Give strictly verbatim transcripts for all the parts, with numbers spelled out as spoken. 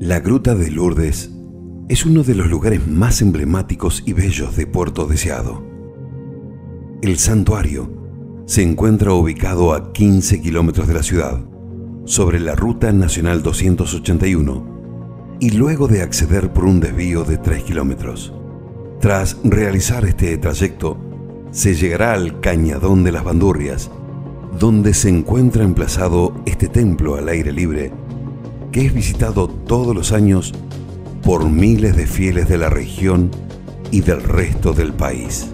La Gruta de Lourdes es uno de los lugares más emblemáticos y bellos de Puerto Deseado. El santuario se encuentra ubicado a quince kilómetros de la ciudad, sobre la Ruta Nacional doscientos ochenta y uno, y luego de acceder por un desvío de tres kilómetros. Tras realizar este trayecto, se llegará al Cañadón de las Bandurrias, donde se encuentra emplazado este templo al aire libre, que es visitado todos los años por miles de fieles de la región y del resto del país.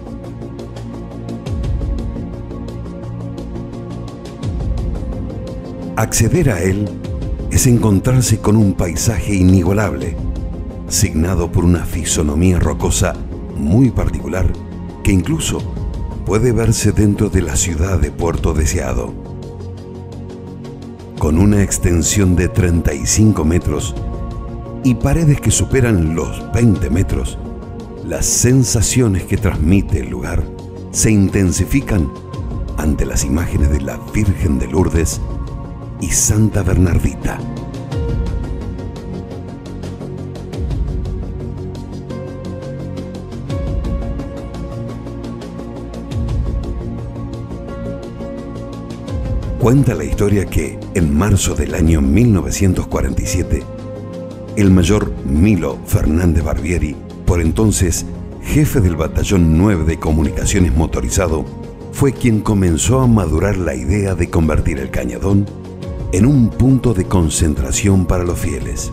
Acceder a él es encontrarse con un paisaje inigualable, signado por una fisonomía rocosa muy particular que incluso puede verse dentro de la ciudad de Puerto Deseado. Con una extensión de treinta y cinco metros y paredes que superan los veinte metros, las sensaciones que transmite el lugar se intensifican ante las imágenes de la Virgen de Lourdes y Santa Bernardita. Cuenta la historia que, en marzo del año mil novecientos cuarenta y siete, el mayor Milo Fernández Barbieri, por entonces jefe del Batallón nueve de Comunicaciones Motorizado, fue quien comenzó a madurar la idea de convertir el Cañadón en un punto de concentración para los fieles.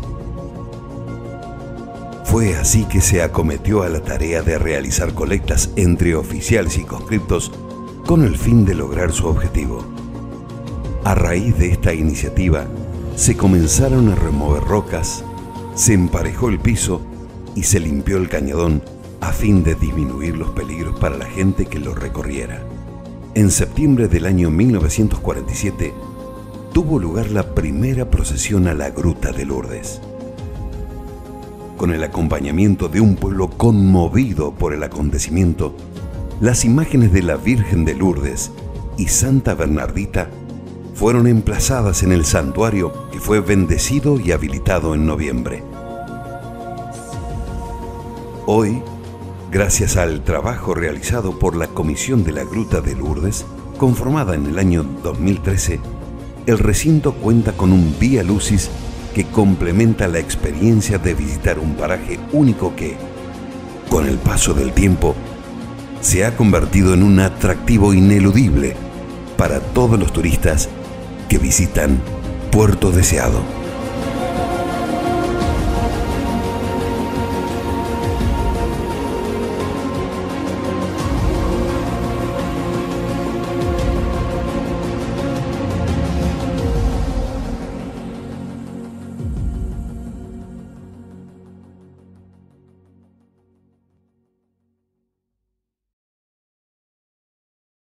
Fue así que se acometió a la tarea de realizar colectas entre oficiales y conscriptos con el fin de lograr su objetivo. A raíz de esta iniciativa, se comenzaron a remover rocas, se emparejó el piso y se limpió el cañadón a fin de disminuir los peligros para la gente que lo recorriera. En septiembre del año mil novecientos cuarenta y siete, tuvo lugar la primera procesión a la Gruta de Lourdes. Con el acompañamiento de un pueblo conmovido por el acontecimiento, las imágenes de la Virgen de Lourdes y Santa Bernardita fueron emplazadas en el santuario que fue bendecido y habilitado en noviembre. Hoy, gracias al trabajo realizado por la Comisión de la Gruta de Lourdes, conformada en el año dos mil trece, el recinto cuenta con un Vía Lucis que complementa la experiencia de visitar un paraje único que, con el paso del tiempo, se ha convertido en un atractivo ineludible para todos los turistas que visitan Puerto Deseado.